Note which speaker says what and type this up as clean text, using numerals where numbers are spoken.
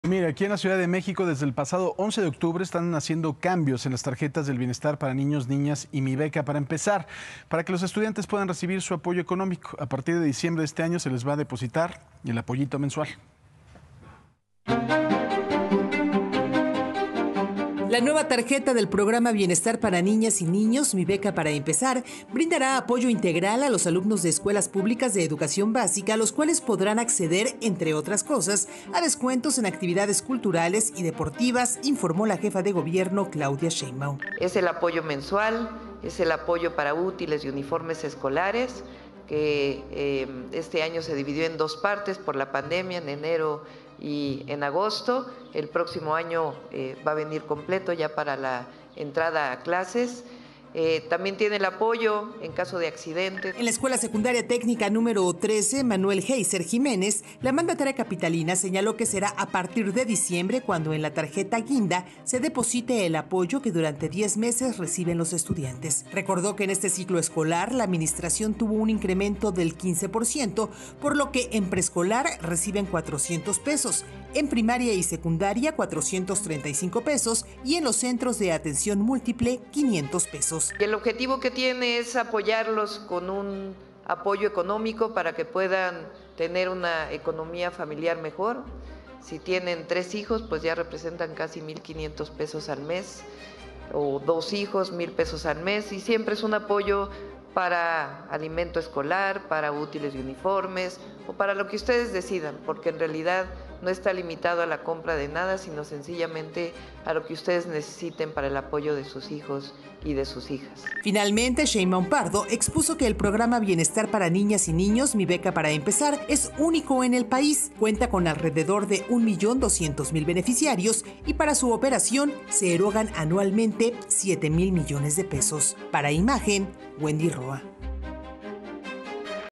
Speaker 1: Mira, aquí en la Ciudad de México desde el pasado 11 de octubre están haciendo cambios en las tarjetas del bienestar para niños, niñas y Mi Beca para empezar, para que los estudiantes puedan recibir su apoyo económico. A partir de diciembre de este año se les va a depositar el apoyito mensual.
Speaker 2: La nueva tarjeta del programa Bienestar para Niñas y Niños, Mi Beca para Empezar, brindará apoyo integral a los alumnos de escuelas públicas de educación básica, los cuales podrán acceder, entre otras cosas, a descuentos en actividades culturales y deportivas, informó la jefa de gobierno Claudia Sheinbaum.
Speaker 3: Es el apoyo mensual, es el apoyo para útiles y uniformes escolares, que este año se dividió en dos partes por la pandemia, en enero y en agosto. El próximo año va a venir completo ya para la entrada a clases. También tiene el apoyo en caso de accidentes.
Speaker 2: En la Escuela Secundaria Técnica número 13, Manuel Heiser Jiménez, la mandataria capitalina señaló que será a partir de diciembre cuando en la tarjeta Guinda se deposite el apoyo que durante 10 meses reciben los estudiantes. Recordó que en este ciclo escolar la administración tuvo un incremento del 15%, por lo que en preescolar reciben 400 pesos, en primaria y secundaria 435 pesos y en los centros de atención múltiple 500 pesos.
Speaker 3: Y el objetivo que tiene es apoyarlos con un apoyo económico para que puedan tener una economía familiar mejor. Si tienen 3 hijos, pues ya representan casi 1,500 pesos al mes, o 2 hijos, 1,000 pesos al mes, y siempre es un apoyo para alimento escolar, para útiles y uniformes, o para lo que ustedes decidan, porque en realidad no está limitado a la compra de nada, sino sencillamente a lo que ustedes necesiten para el apoyo de sus hijos y de sus hijas.
Speaker 2: Finalmente, Sheinbaum Pardo expuso que el programa Bienestar para Niñas y Niños, Mi Beca para Empezar, es único en el país. Cuenta con alrededor de 1.200.000 beneficiarios y para su operación se erogan anualmente 7,000 millones de pesos. Para Imagen, Wendy Roa.